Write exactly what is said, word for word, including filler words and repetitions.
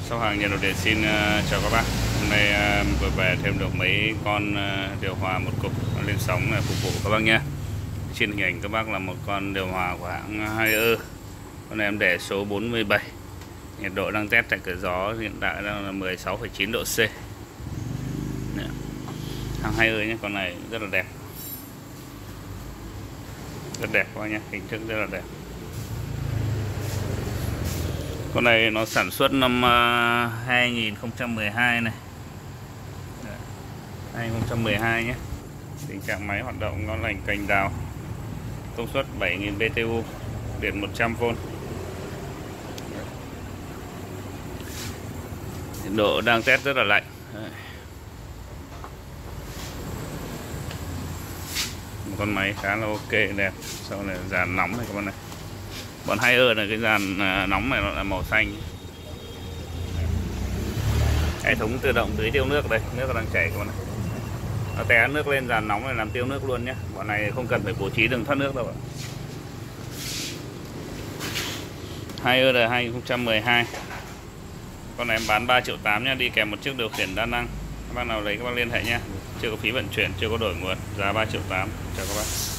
Shop hàng Nhật Nội Địa xin uh, chào các bác. Hôm nay uh, vừa về thêm được mấy con uh, điều hòa một cục lên sóng để phục vụ các bác nhé. Trên hình ảnh các bác là một con điều hòa của hãng Haier. Con này em để số bốn mươi bảy. Nhiệt độ đang test tại cửa gió hiện tại đang là mười sáu phẩy chín độ C. Hãng Haier nhé, con này rất là đẹp. Rất đẹp các bác nhé, hình thức rất là đẹp. Con này nó sản xuất năm hai nghìn không trăm mười hai này. hai nghìn không trăm mười hai nhé. Tình trạng máy hoạt động ngon lành cành đào. Công suất bảy nghìn B T U, điện một trăm vôn. Nhiệt độ đang test rất là lạnh. Một con máy khá là ok, đẹp. Sau này dàn nóng này các bạn này. Bọn Haier này, cái dàn nóng này nó là màu xanh. Hệ thống tự động tưới tiêu nước đây, nước đang chảy các bạn này. Nó té nước lên dàn nóng này làm tiêu nước luôn nhé. Bọn này không cần phải bố trí đường thoát nước đâu ạ. Haier là hai nghìn không trăm mười hai. Con này em bán ba triệu tám nhé, đi kèm một chiếc điều khiển đa năng. Các bác nào lấy các bác liên hệ nhé. Chưa có phí vận chuyển, chưa có đổi nguồn, giá ba triệu tám. Chào các bác.